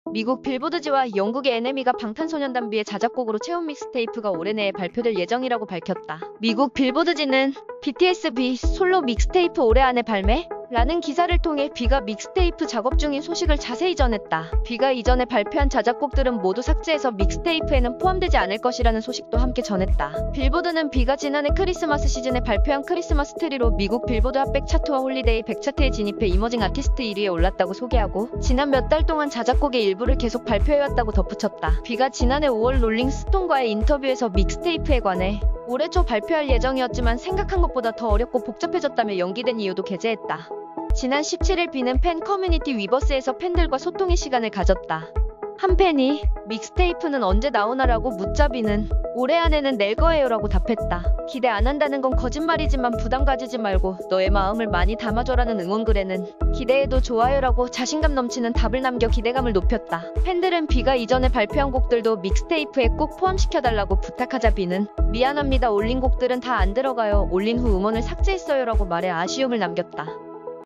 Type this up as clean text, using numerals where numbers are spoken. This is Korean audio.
미국 빌보드지와 영국의 NME가 방탄소년단 B의 자작곡으로 채운 믹스테이프가 올해 내에 발표될 예정이라고 밝혔다. 미국 빌보드지는 BTS B 솔로 믹스테이프 올해 안에 발매? 라는 기사를 통해 B가 믹스테이프 작업 중인 소식을 자세히 전했다. B가 이전에 발표한 자작곡들은 모두 삭제해서 믹스테이프에는 포함되지 않을 것이라는 소식도 함께 전했다. 빌보드는 B가 지난해 크리스마스 시즌에 발표한 크리스마스 트리로 미국 빌보드 핫백 차트와 홀리데이 100 차트에 진입해 이머징 아티스트 1위에 올랐다고 소개하고 지난 몇 달 동안 자작곡의 일부를 계속 발표해왔다고 덧붙였다. B가 지난해 5월 롤링스톤과의 인터뷰에서 믹스테이프에 관해 올해 초 발표할 예정이었지만 생각한 것보다 더 어렵고 복잡해졌다며 연기된 이유도 게재했다. 지난 17일 B는 팬 커뮤니티 위버스에서 팬들과 소통의 시간을 가졌다. 한 팬이 믹스테이프는 언제 나오나라고 묻자 B는 올해 안에는 낼 거예요 라고 답했다. 기대 안 한다는 건 거짓말이지만 부담 가지지 말고 너의 마음을 많이 담아줘라는 응원글에는 기대해도 좋아요라고 자신감 넘치는 답을 남겨 기대감을 높였다. 팬들은 B가 이전에 발표한 곡들도 믹스테이프에 꼭 포함시켜달라고 부탁하자 B는 미안합니다 올린 곡들은 다 안 들어가요 올린 후 음원을 삭제했어요 라고 말해 아쉬움을 남겼다.